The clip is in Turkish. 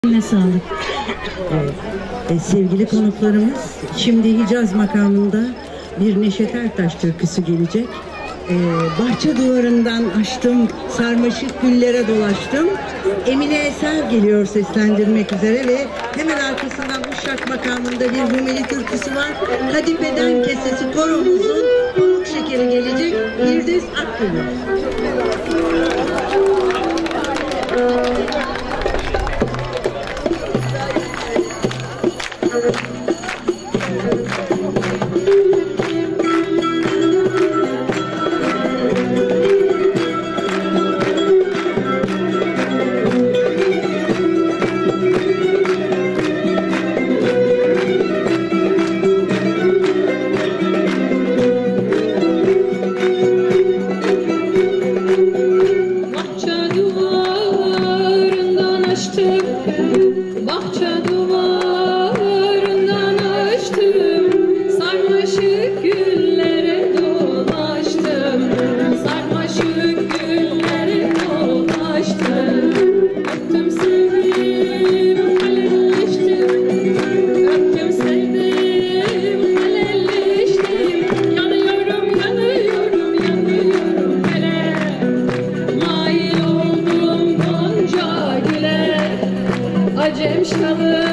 Sağlık. Sevgili konuklarımız, şimdi Hicaz makamında bir Neşet Ertaş türküsü gelecek. Bahçe duvarından açtım, sarmaşık güllere dolaştım. Emine Eser geliyor seslendirmek üzere ve hemen arkasından Uşak makamında bir Rumeli türküsü var. Kadifeden Kesesi koromuzun pamuk şekeri gelecek. Firdevs Akgül. Bahçe duvarından açtım, sarmaşık güllere dolaştım, sarmaşık güllere dolaştım. Öptüm sevdim, halelleştim, öptüm sevdim, halelleştim. Yanıyorum, yanıyorum, yanıyorum hele, mail oldum gonca güle. Acem şalı